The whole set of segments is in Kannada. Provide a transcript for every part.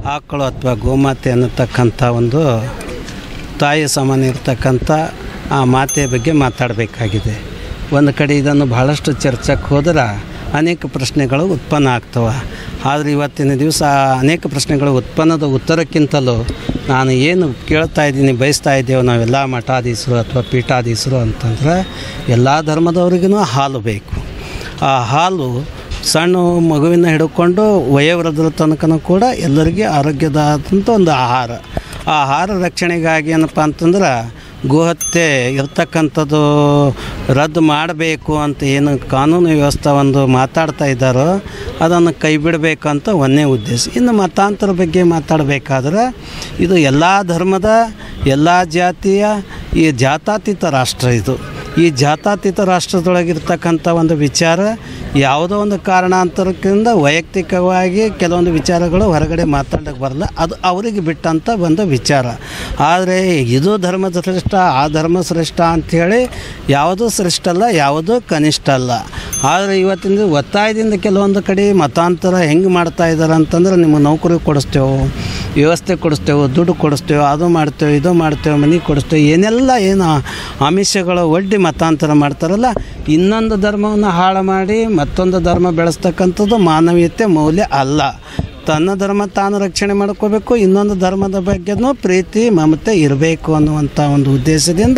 ಆಕಳು ಅಥವಾ ಗೋಮಾತೆ ಅನ್ನತಕ್ಕಂಥ ಒಂದು ತಾಯಿ ಸಮಾನ ಇರ್ತಕ್ಕಂಥ ಆ ಮಾತೆಯ ಬಗ್ಗೆ ಮಾತಾಡಬೇಕಾಗಿದೆ. ಒಂದು ಕಡೆ ಇದನ್ನು ಬಹಳಷ್ಟು ಚರ್ಚೆಗೆ ಹೋದ್ರೆ ಅನೇಕ ಪ್ರಶ್ನೆಗಳು ಉತ್ಪನ್ನ ಆಗ್ತವೆ. ಆದರೆ ಇವತ್ತಿನ ದಿವಸ ಅನೇಕ ಪ್ರಶ್ನೆಗಳು ಉತ್ಪನ್ನದ ಉತ್ತರಕ್ಕಿಂತಲೂ ನಾನು ಏನು ಕೇಳ್ತಾ ಇದ್ದೀನಿ, ಬಯಸ್ತಾ ಇದ್ದೇವೆ ನಾವೆಲ್ಲ ಮಠಾಧೀಶರು ಅಥವಾ ಪೀಠಾಧೀಶರು ಅಂತಂದ್ರೆ ಎಲ್ಲ ಧರ್ಮದವ್ರಿಗೂ ಹಾಲು ಬೇಕು. ಆ ಹಾಲು ಸಣ್ಣ ಮಗುವಿನ ಹಿಡ್ಕೊಂಡು ವಯೋವೃದ್ಧರ ತನಕನೂ ಕೂಡ ಎಲ್ಲರಿಗೆ ಆರೋಗ್ಯದಾದಂಥ ಒಂದು ಆಹಾರ. ಆ ಆಹಾರ ರಕ್ಷಣೆಗಾಗಿ ಏನಪ್ಪ ಅಂತಂದ್ರೆ ಗೋಹತ್ಯೆ ಇರ್ತಕ್ಕಂಥದ್ದು ರದ್ದು ಮಾಡಬೇಕು ಅಂತ ಏನು ಕಾನೂನು ವ್ಯವಸ್ಥೆ ಒಂದು ಮಾತಾಡ್ತಾ ಇದ್ದಾರೋ ಅದನ್ನು ಕೈ ಬಿಡಬೇಕಂತ ಒಂದೇ ಉದ್ದೇಶ. ಇನ್ನು ಮತಾಂತರ ಬಗ್ಗೆ ಮಾತಾಡಬೇಕಾದ್ರೆ ಇದು ಎಲ್ಲ ಧರ್ಮದ ಎಲ್ಲ ಜಾತಿಯ ಈ ಜಾತ್ಯತೀತ ರಾಷ್ಟ್ರ. ಇದು ಈ ಜಾತ್ಯತೀತ ರಾಷ್ಟ್ರದೊಳಗಿರ್ತಕ್ಕಂಥ ಒಂದು ವಿಚಾರ ಯಾವುದೋ ಒಂದು ಕಾರಣಾಂತರಕ್ಕಿಂತ ವೈಯಕ್ತಿಕವಾಗಿ ಕೆಲವೊಂದು ವಿಚಾರಗಳು ಹೊರಗಡೆ ಮಾತಾಡೋಕ್ಕೆ ಬರಲ್ಲ, ಅದು ಅವರಿಗೆ ಬಿಟ್ಟಂಥ ಒಂದು ವಿಚಾರ. ಆದರೆ ಇದು ಧರ್ಮ ಶ್ರೇಷ್ಠ ಆ ಧರ್ಮ ಶ್ರೇಷ್ಠ ಅಂಥೇಳಿ ಯಾವುದೂ ಶ್ರೇಷ್ಠ ಅಲ್ಲ, ಯಾವುದೂ ಕನಿಷ್ಠ ಅಲ್ಲ. ಆದರೆ ಇವತ್ತಿನ ಒತ್ತಾಯದಿಂದ ಕೆಲವೊಂದು ಕಡೆ ಮತಾಂತರ ಹೆಂಗೆ ಮಾಡ್ತಾ ಇದ್ದಾರೆ ಅಂತಂದ್ರೆ ನಿಮ್ಮ ನೌಕರಿ ಕೊಡಿಸ್ತೇವೆ, ವ್ಯವಸ್ಥೆ ಕೊಡಿಸ್ತೇವೆ, ದುಡ್ಡು ಕೊಡಿಸ್ತೇವೆ, ಅದು ಮಾಡ್ತೇವೆ, ಇದು ಮಾಡ್ತೇವೆ, ಮನೆ ಕೊಡಿಸ್ತೇವೆ, ಏನೆಲ್ಲ ಏನು ಆಮಿಷಗಳು ಒಡ್ಡಿ ಮತಾಂತರ ಮಾಡ್ತಾರಲ್ಲ. ಇನ್ನೊಂದು ಧರ್ಮವನ್ನು ಹಾಳು ಮಾಡಿ ಮತ್ತೊಂದು ಧರ್ಮ ಬೆಳೆಸ್ತಕ್ಕಂಥದ್ದು ಮಾನವೀಯತೆ ಮೌಲ್ಯ ಅಲ್ಲ. ತನ್ನ ಧರ್ಮ ತಾನು ರಕ್ಷಣೆ ಮಾಡ್ಕೋಬೇಕು, ಇನ್ನೊಂದು ಧರ್ಮದ ಬಗ್ಗೆನೂ ಪ್ರೀತಿ ಮಮತೆ ಇರಬೇಕು ಅನ್ನುವಂಥ ಒಂದು ಉದ್ದೇಶದಿಂದ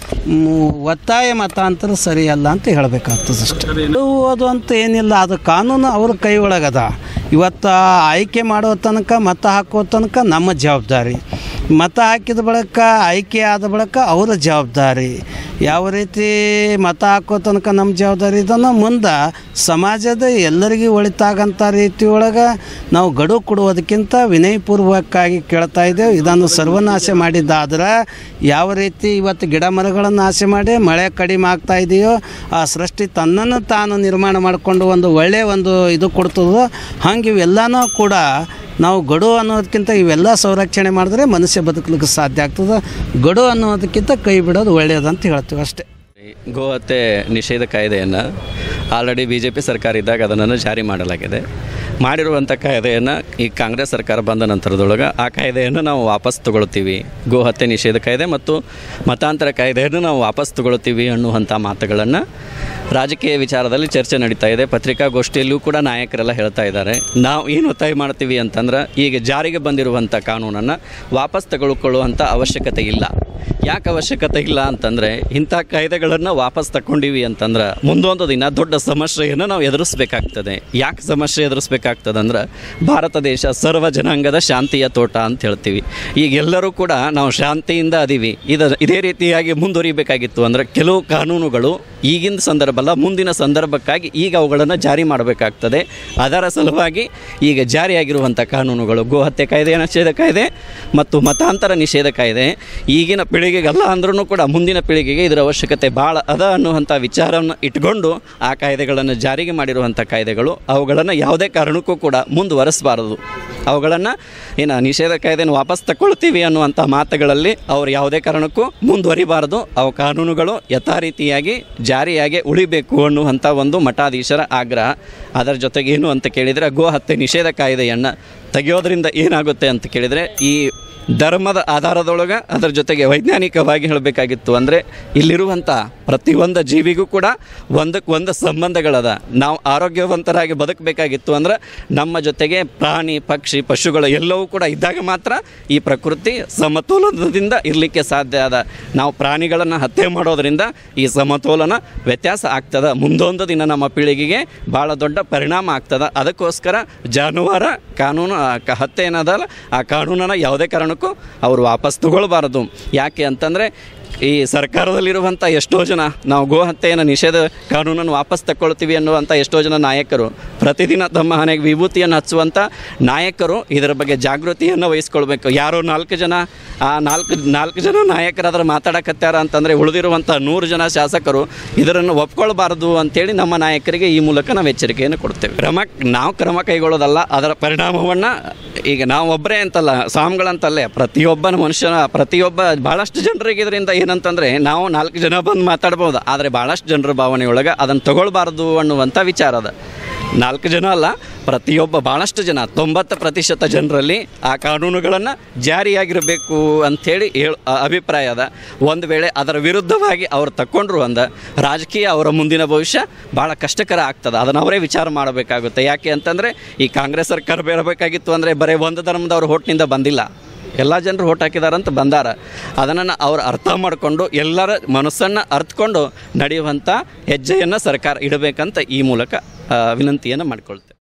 ಒತ್ತಾಯ ಮತಾಂತರ ಸರಿಯಲ್ಲ ಅಂತ ಹೇಳಬೇಕಾಗ್ತದೆ ಅಷ್ಟೇ. ಅದು ಅಂತ ಏನಿಲ್ಲ, ಅದು ಕಾನೂನು ಅವ್ರ ಕೈ ಒಳಗದ. ಇವತ್ತು ಆಯ್ಕೆ ಮಾಡೋ ತನಕ ಮತ ಹಾಕೋ ತನಕ ನಮ್ಮ ಜವಾಬ್ದಾರಿ, ಮತ ಹಾಕಿದ ಬಳಿಕ ಆಯ್ಕೆ ಆದ ಬಳಿಕ ಅವರ ಜವಾಬ್ದಾರಿ. ಯಾವ ರೀತಿ ಮತ ಹಾಕೋ ತನಕ ನಮ್ಮ ಜವಾಬ್ದಾರಿ ಇದನ್ನು ಮುಂದೆ ಸಮಾಜದ ಎಲ್ಲರಿಗೂ ಒಳಿತಾಗಂಥ ರೀತಿ ಒಳಗೆ ನಾವು ಗಡುವು ಕೊಡುವುದಕ್ಕಿಂತ ವಿನಯಪೂರ್ವಕವಾಗಿ ಕೇಳ್ತಾ ಇದ್ದೇವೆ. ಇದನ್ನು ಸರ್ವನಾಶ ಮಾಡಿದ್ದಾದ್ರೆ ಯಾವ ರೀತಿ ಇವತ್ತು ಗಿಡ ಮರಗಳನ್ನು ನಾಶ ಮಾಡಿ ಮಳೆ ಕಡಿಮೆ ಆಗ್ತಾ ಇದೆಯೋ ಆ ಸೃಷ್ಟಿ ತನ್ನನ್ನು ತಾನು ನಿರ್ಮಾಣ ಮಾಡಿಕೊಂಡು ಒಂದು ಒಳ್ಳೆಯ ಒಂದು ಇದು ಕೊಡ್ತದೋ ಹಂಗೆ ಇವೆಲ್ಲನೂ ಕೂಡ ನಾವು ಗಡು ಅನ್ನೋದಕ್ಕಿಂತ ಇವೆಲ್ಲ ಸಂರಕ್ಷಣೆ ಮಾಡಿದ್ರೆ ಮನುಷ್ಯ ಬದುಕಲಿಕ್ಕೆ ಸಾಧ್ಯ ಆಗ್ತದೆ. ಗಡು ಅನ್ನೋದಕ್ಕಿಂತ ಕೈ ಬಿಡೋದು ಒಳ್ಳೆಯದಂತ ಹೇಳ್ತೀವಿ ಅಷ್ಟೇ. ಗೋಹತ್ಯೆ ನಿಷೇಧ ಕಾಯ್ದೆಯನ್ನು ಆಲ್ರೆಡಿ BJP ಸರ್ಕಾರ ಇದ್ದಾಗ ಅದನ್ನು ಜಾರಿ ಮಾಡಲಾಗಿದೆ. ಮಾಡಿರುವಂಥ ಕಾಯ್ದೆಯನ್ನು ಈ ಕಾಂಗ್ರೆಸ್ ಸರ್ಕಾರ ಬಂದ ನಂತರದೊಳಗೆ ಆ ಕಾಯ್ದೆಯನ್ನು ನಾವು ವಾಪಸ್ ತಗೊಳ್ತೀವಿ. ಗೋಹತ್ಯೆ ನಿಷೇಧ ಕಾಯ್ದೆ ಮತ್ತು ಮತಾಂತರ ಕಾಯ್ದೆಯನ್ನು ನಾವು ವಾಪಸ್ ತಗೊಳ್ತೀವಿ ಅನ್ನುವಂಥ ಮಾತುಗಳನ್ನು ರಾಜಕೀಯ ವಿಚಾರದಲ್ಲಿ ಚರ್ಚೆ ನಡೀತಾ ಇದೆ. ಪತ್ರಿಕಾಗೋಷ್ಠಿಯಲ್ಲೂ ಕೂಡ ನಾಯಕರೆಲ್ಲ ಹೇಳ್ತಾ ಇದ್ದಾರೆ. ನಾವು ಏನು ಒತ್ತಾಯ ಮಾಡ್ತೀವಿ ಅಂತಂದ್ರೆ ಈಗ ಜಾರಿಗೆ ಬಂದಿರುವಂಥ ಕಾನೂನನ್ನು ವಾಪಸ್ ತಗೊಳ್ಕೊಳ್ಳುವಂಥ ಅವಶ್ಯಕತೆ ಇಲ್ಲ. ಯಾಕೆ ಅವಶ್ಯಕತೆ ಇಲ್ಲ ಅಂತಂದರೆ ಇಂಥ ಕಾಯ್ದೆಗಳನ್ನು ವಾಪಸ್ ತಗೊಂಡಿವಿ ಅಂತಂದ್ರೆ ಮುಂದೊಂದು ದಿನ ದೊಡ್ಡ ಸಮಸ್ಯೆಯನ್ನು ನಾವು ಎದುರಿಸಬೇಕಾಗ್ತದೆ. ಯಾಕೆ ಸಮಸ್ಯೆ ಎದುರಿಸಬೇಕಾಗ್ತದೆ ಅಂದ್ರೆ ಭಾರತ ದೇಶ ಸರ್ವ ಜನಾಂಗದ ಶಾಂತಿಯ ತೋಟ ಅಂತ ಹೇಳ್ತೀವಿ. ಈಗ ಎಲ್ಲರೂ ಕೂಡ ನಾವು ಶಾಂತಿಯಿಂದ ಅದೀವಿ. ಇದೇ ರೀತಿಯಾಗಿ ಮುಂದುವರಿಬೇಕಾಗಿತ್ತು ಅಂದರೆ ಕೆಲವು ಕಾನೂನುಗಳು ಈಗಿನ ಸಂದರ್ಭ ಅಲ್ಲ, ಮುಂದಿನ ಸಂದರ್ಭಕ್ಕಾಗಿ ಈಗ ಅವುಗಳನ್ನು ಜಾರಿ ಮಾಡಬೇಕಾಗ್ತದೆ. ಅದರ ಸಲುವಾಗಿ ಈಗ ಜಾರಿಯಾಗಿರುವಂಥ ಕಾನೂನುಗಳು ಗೋಹತ್ಯೆ ಕಾಯ್ದೆ, ನಿಷೇಧ ಕಾಯ್ದೆ ಮತ್ತು ಮತಾಂತರ ನಿಷೇಧ ಕಾಯ್ದೆ ಈಗಿನ ಪೀಳಿಗೆಗಲ್ಲ ಅಂದ್ರೂ ಕೂಡ ಮುಂದಿನ ಪೀಳಿಗೆಗೆ ಇದರ ಅವಶ್ಯಕತೆ ಭಾಳ ಅದ ಅನ್ನುವಂಥ ವಿಚಾರವನ್ನು ಇಟ್ಕೊಂಡು ಆ ಕಾಯ್ದೆಗಳನ್ನು ಜಾರಿಗೆ ಮಾಡಿರುವಂಥ ಕಾಯ್ದೆಗಳು ಅವುಗಳನ್ನು ಯಾವುದೇ ಕಾರಣಕ್ಕೂ ಕೂಡ ಮುಂದುವರಿಸಬಾರದು. ಅವುಗಳನ್ನು ನಿಷೇಧ ಕಾಯ್ದೆಯನ್ನು ವಾಪಸ್ ತಗೊಳ್ತೀವಿ ಅನ್ನುವಂಥ ಮಾತುಗಳಲ್ಲಿ ಅವರು ಯಾವುದೇ ಕಾರಣಕ್ಕೂ ಮುಂದುವರಿಬಾರದು. ಅವು ಕಾನೂನುಗಳು ಯಥಾರೀತಿಯಾಗಿ ಜಾರಿಯಾಗಿ ಉಳಿಬೇಕು ಅನ್ನುವಂಥ ಒಂದು ಮಠಾಧೀಶರ ಆಗ್ರಹ. ಅದರ ಜೊತೆಗೆ ಏನು ಅಂತ ಕೇಳಿದರೆ ಗೋಹತ್ಯೆ ನಿಷೇಧ ಕಾಯ್ದೆಯನ್ನು ತೆಗೆಯೋದ್ರಿಂದ ಏನಾಗುತ್ತೆ ಅಂತ ಕೇಳಿದರೆ ಈ ಧರ್ಮದ ಆಧಾರದೊಳಗೆ ಅದರ ಜೊತೆಗೆ ವೈಜ್ಞಾನಿಕವಾಗಿ ಹೇಳಬೇಕಾಗಿತ್ತು ಅಂದರೆ ಇಲ್ಲಿರುವಂಥ ಪ್ರತಿಯೊಂದು ಜೀವಿಗೂ ಕೂಡ ಒಂದಕ್ಕೊಂದು ಸಂಬಂಧಗಳದ. ನಾವು ಆರೋಗ್ಯವಂತರಾಗಿ ಬದುಕಬೇಕಾಗಿತ್ತು ಅಂದ್ರೆ ನಮ್ಮ ಜೊತೆಗೆ ಪ್ರಾಣಿ ಪಕ್ಷಿ ಪಶುಗಳು ಎಲ್ಲವೂ ಕೂಡ ಇದ್ದಾಗ ಮಾತ್ರ ಈ ಪ್ರಕೃತಿ ಸಮತೋಲನದಿಂದ ಇರಲಿಕ್ಕೆ ಸಾಧ್ಯ ಅದ. ನಾವು ಪ್ರಾಣಿಗಳನ್ನು ಹತ್ಯೆ ಮಾಡೋದರಿಂದ ಈ ಸಮತೋಲನ ವ್ಯತ್ಯಾಸ ಆಗ್ತದೆ. ಮುಂದೊಂದು ದಿನ ನಮ್ಮ ಪೀಳಿಗೆಗೆ ಭಾಳ ದೊಡ್ಡ ಪರಿಣಾಮ ಆಗ್ತದೆ. ಅದಕ್ಕೋಸ್ಕರ ಜಾನುವಾರು ಕಾನೂನು ಹತ್ಯೆ ಏನದಲ್ಲ ಆ ಕಾನೂನನ್ನು ಯಾವುದೇ ಕಾರಣಕ್ಕೂ ಅವರು ವಾಪಸ್ ತಗೊಳ್ಬಾರದು. ಯಾಕೆ ಅಂತಂದರೆ ಈ ಸರ್ಕಾರದಲ್ಲಿರುವಂಥ ಎಷ್ಟೋ ಜನ ನಾವು ಗೋಹತ್ಯೆಯನ್ನು ನಿಷೇಧ ಕಾನೂನನ್ನು ವಾಪಸ್ ತಗೊಳ್ತೀವಿ ಅನ್ನುವಂಥ ಎಷ್ಟೋ ಜನ ನಾಯಕರು ಪ್ರತಿದಿನ ತಮ್ಮ ಮನೆಗೆ ವಿಭೂತಿಯನ್ನು ಹಚ್ಚುವಂಥ ನಾಯಕರು ಇದರ ಬಗ್ಗೆ ಜಾಗೃತಿಯನ್ನು ವಹಿಸ್ಕೊಳ್ಬೇಕು. ಯಾರೋ 4 ಜನ ಆ ನಾಲ್ಕು ಜನ ನಾಯಕರಾದ್ರೆ ಮಾತಾಡಕತ್ತಾರ ಅಂತಂದರೆ ಉಳಿದಿರುವಂಥ 100 ಜನ ಶಾಸಕರು ಇದನ್ನು ಒಪ್ಕೊಳ್ಬಾರ್ದು ಅಂತೇಳಿ ನಮ್ಮ ನಾಯಕರಿಗೆ ಈ ಮೂಲಕ ನಾವು ಎಚ್ಚರಿಕೆಯನ್ನು ಕೊಡ್ತೇವೆ. ನಾವು ಕ್ರಮ ಕೈಗೊಳ್ಳೋದಲ್ಲ, ಅದರ ಪರಿಣಾಮವನ್ನು ಈಗ ನಾವು ಒಬ್ಬರೇ ಅಂತಲ್ಲ, ಸ್ವಾಮಿಗಳಂತಲ್ಲೇ ಪ್ರತಿಯೊಬ್ಬ ಭಾಳಷ್ಟು ಜನರಿಗೆ ಇದರಿಂದ ಏನಂತಂದರೆ ನಾವು 4 ಜನ ಬಂದು ಮಾತಾಡ್ಬೋದು, ಆದರೆ ಭಾಳಷ್ಟು ಜನರ ಭಾವನೆಯೊಳಗೆ ಅದನ್ನು ತಗೊಳ್ಬಾರ್ದು ಅನ್ನುವಂಥ ವಿಚಾರ ಅದ. 4 ಜನ ಅಲ್ಲ, ಪ್ರತಿಯೊಬ್ಬ ಭಾಳಷ್ಟು ಜನ 90% ಜನರಲ್ಲಿ ಆ ಕಾನೂನುಗಳನ್ನು ಜಾರಿಯಾಗಿರಬೇಕು ಅಂಥೇಳಿ ಅಭಿಪ್ರಾಯ ಅದ. ಒಂದು ವೇಳೆ ಅದರ ವಿರುದ್ಧವಾಗಿ ಅವ್ರು ತಗೊಂಡ್ರು ರಾಜಕೀಯ ಅವರ ಮುಂದಿನ ಭವಿಷ್ಯ ಭಾಳ ಕಷ್ಟಕರ ಆಗ್ತದೆ. ಅದನ್ನು ಅವರೇ ವಿಚಾರ ಮಾಡಬೇಕಾಗುತ್ತೆ. ಯಾಕೆ ಅಂತಂದರೆ ಈ ಕಾಂಗ್ರೆಸ್ ಸರ್ಕಾರ ಬರಬೇಕಾಗಿತ್ತು ಅಂದರೆ ಬರೀ ಒಂದು ಧರ್ಮದವ್ರು ಹೋಟ್ನಿಂದ ಬಂದಿಲ್ಲ, ಎಲ್ಲ ಜನರು ಓಟ್ ಹಾಕಿದಾರಂತ ಬಂದಾರ. ಅದನ್ನು ಅವ್ರು ಅರ್ಥ ಮಾಡಿಕೊಂಡು ಎಲ್ಲರ ಮನಸ್ಸನ್ನು ಅರ್ಥಕೊಂಡು ನಡೆಯುವಂಥ ಹೆಜ್ಜೆಯನ್ನು ಸರ್ಕಾರ ಇಡಬೇಕಂತ ಈ ಮೂಲಕ ವಿನಂತಿಯನ್ನು ಮಾಡಿಕೊಳ್ತೇವೆ.